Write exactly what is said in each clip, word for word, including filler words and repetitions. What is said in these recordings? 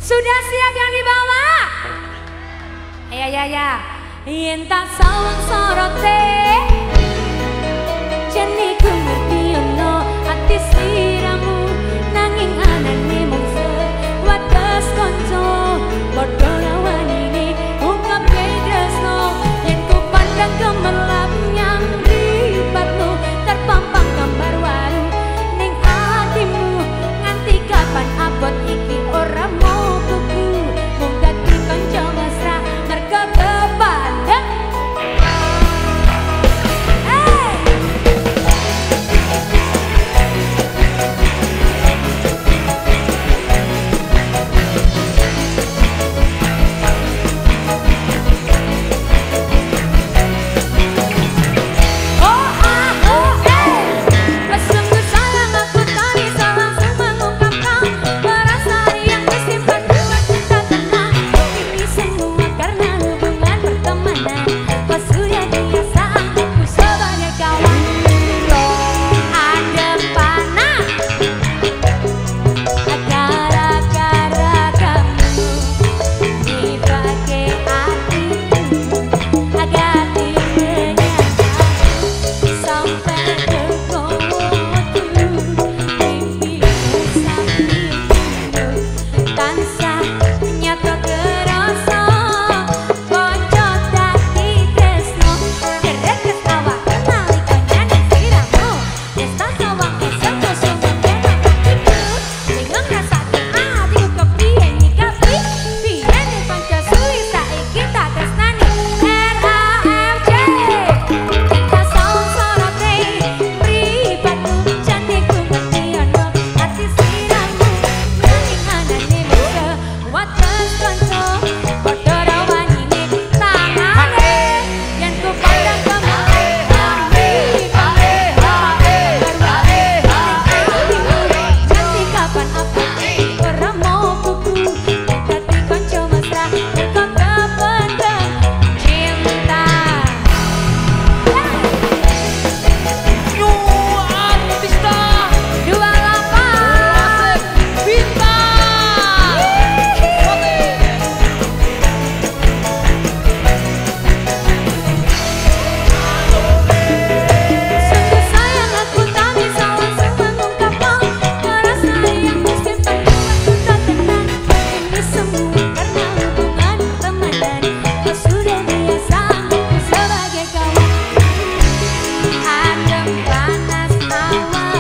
Sudah siap yang dibawa? Ya ya ya. Yen tak sawang sorote jane ku ngerti ono ati sliramu nanging anane mung sewates kanca padha rawanine ungkap tresno yen ku pandang gemerlap nyang ripatmu terpampang gambar waru ning atimu nganti kapan abot iki ora mau kuku mung dadi kanca mesra merga kepandang.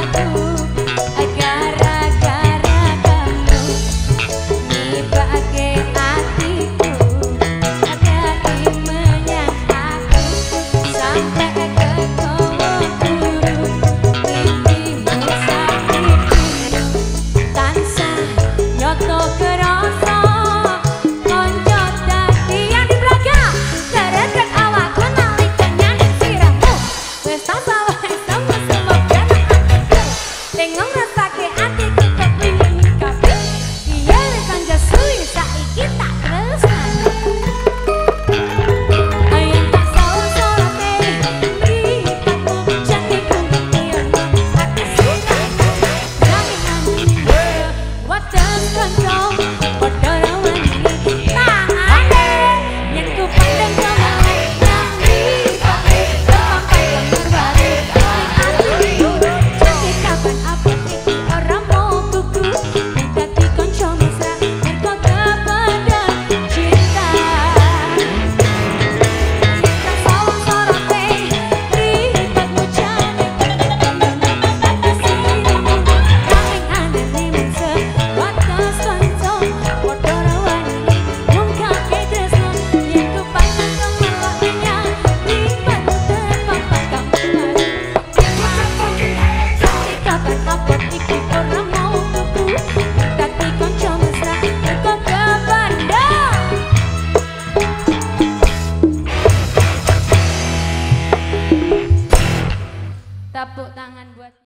Gara-gara kamu nih bagai